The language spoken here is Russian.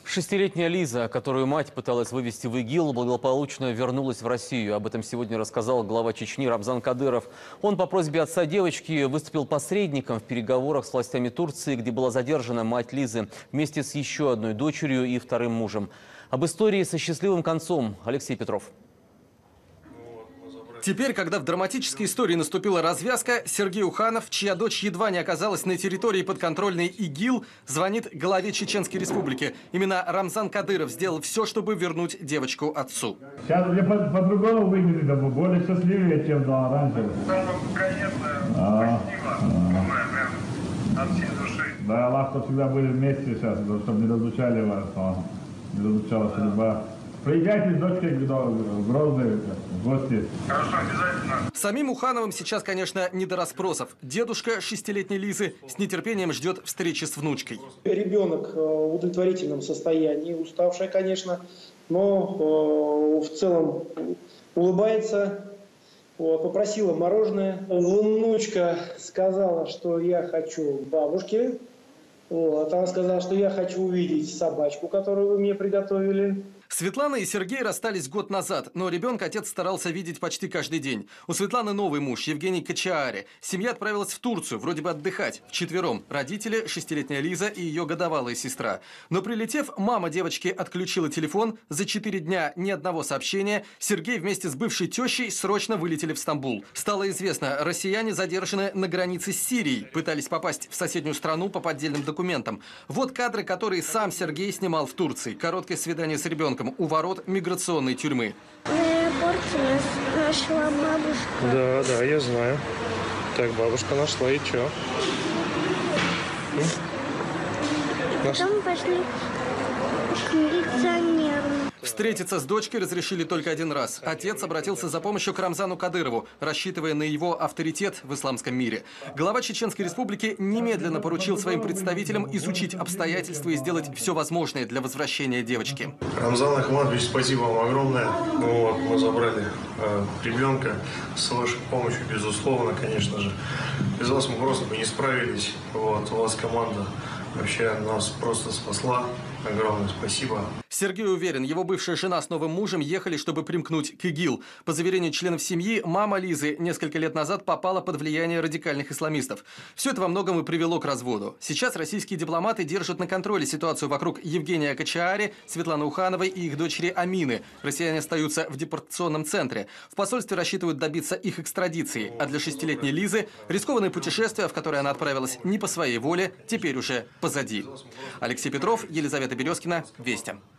Шестилетняя Лиза, которую мать пыталась вывести в ИГИЛ, благополучно вернулась в Россию. Об этом сегодня рассказал глава Чечни Рамзан Кадыров. Он по просьбе отца девочки выступил посредником в переговорах с властями Турции, где была задержана мать Лизы вместе с еще одной дочерью и вторым мужем. Об истории со счастливым концом Алексей Петров. Теперь, когда в драматической истории наступила развязка, Сергей Уханов, чья дочь едва не оказалась на территории подконтрольной ИГИЛ, звонит главе Чеченской Республики. Именно Рамзан Кадыров сделал все, чтобы вернуть девочку отцу. Сейчас мне по-другому выглядит, более счастливее, чем раньше. Конечно, спасибо. От всей души. Да, Аллах, чтобы всегда были вместе сейчас, чтобы не разлучали вас, не разлучала судьба. Приезжайте с дочкой в Грозный в гости. Хорошо, обязательно. Самим Ухановым сейчас, конечно, не до расспросов. Дедушка шестилетней Лизы с нетерпением ждет встречи с внучкой. Ребенок в удовлетворительном состоянии, уставшая, конечно, но в целом улыбается. Попросила мороженое. Внучка сказала, что я хочу к бабушке. Она сказала, что я хочу увидеть собачку, которую вы мне приготовили. Светлана и Сергей расстались год назад, но ребенка отец старался видеть почти каждый день. У Светланы новый муж, Евгений Качаари. Семья отправилась в Турцию, вроде бы отдыхать, вчетвером. Родители, шестилетняя Лиза и ее годовалая сестра. Но прилетев, мама девочки отключила телефон. За 4 дня ни одного сообщения. Сергей вместе с бывшей тещей срочно вылетели в Стамбул. Стало известно, россияне задержаны на границе с Сирией. Пытались попасть в соседнюю страну по поддельным документам. Вот кадры, которые сам Сергей снимал в Турции. Короткое свидание с ребенком у ворот миграционной тюрьмы. На аэропорте нас нашла бабушка. Да, я знаю. Так, бабушка нашла, и чё? Потом пошли к милиционеру. Встретиться с дочкой разрешили только один раз. Отец обратился за помощью к Рамзану Кадырову, рассчитывая на его авторитет в исламском мире. Глава Чеченской Республики немедленно поручил своим представителям изучить обстоятельства и сделать все возможное для возвращения девочки. Рамзан Ахмадович, спасибо вам огромное. Мы забрали ребенка с вашей помощью, безусловно, конечно же. Без вас мы просто бы не справились. У вас команда вообще нас просто спасла. Огромное спасибо. Сергей уверен, его бывшая жена с новым мужем ехали, чтобы примкнуть к ИГИЛ. По заверению членов семьи, мама Лизы несколько лет назад попала под влияние радикальных исламистов. Все это во многом и привело к разводу. Сейчас российские дипломаты держат на контроле ситуацию вокруг Евгения Качаари, Светланы Ухановой и их дочери Амины. Россияне остаются в депортационном центре. В посольстве рассчитывают добиться их экстрадиции. А для шестилетней Лизы рискованное путешествие, в которое она отправилась не по своей воле, теперь уже позади. Алексей Петров, Елизавета Березкина, Вести.